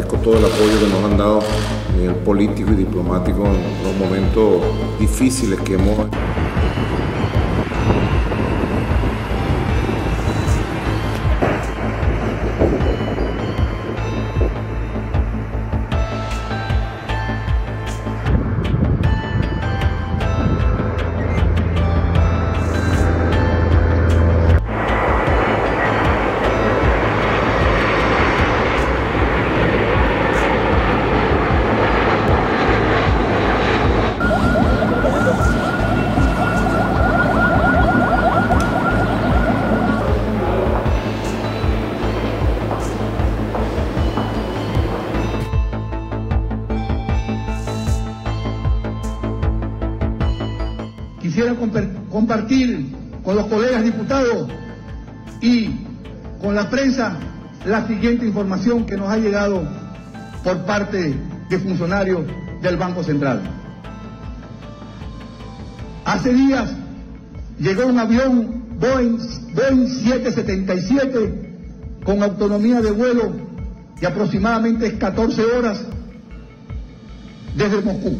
agradezco todo el apoyo que nos han dado a nivel político y diplomático en los momentos difíciles que hemos. Quisiera compartir con los colegas diputados y con la prensa la siguiente información que nos ha llegado por parte de funcionarios del Banco Central. Hace días llegó un avión Boeing 777 con autonomía de vuelo de aproximadamente 14 horas desde Moscú.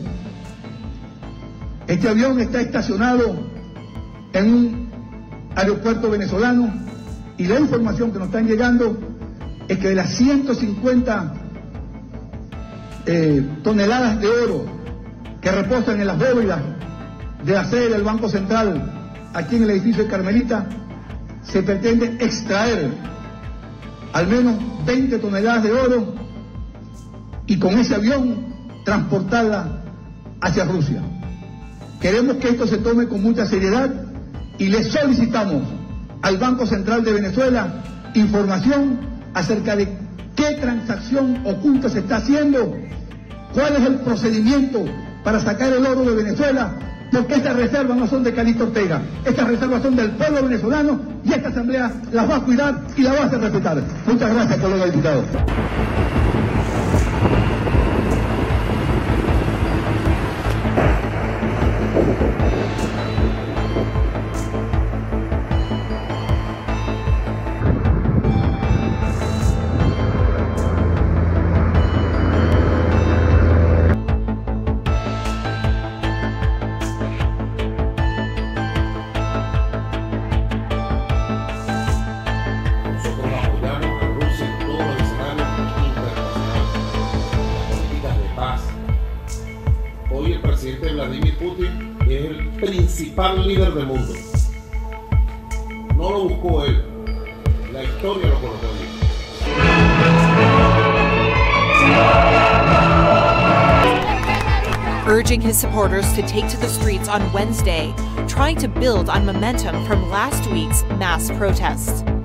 Este avión está estacionado en un aeropuerto venezolano y la información que nos están llegando es que de las 150 toneladas de oro que reposan en las bóvedas de la sede del Banco Central aquí en el edificio de Carmelita, se pretende extraer al menos 20 toneladas de oro y con ese avión transportarla hacia Rusia. Queremos que esto se tome con mucha seriedad y le solicitamos al Banco Central de Venezuela información acerca de qué transacción oculta se está haciendo, cuál es el procedimiento para sacar el oro de Venezuela, porque estas reservas no son de Calixto Ortega, estas reservas son del pueblo venezolano y esta Asamblea las va a cuidar y las va a hacer respetar. Muchas gracias, colega diputado. Hoy el presidente Vladimir Putin es el principal líder del mundo. No lo buscó él, la historia lo colocó allí. Urging his supporters to take to the streets on Wednesday, trying to build on momentum from last week's mass protests.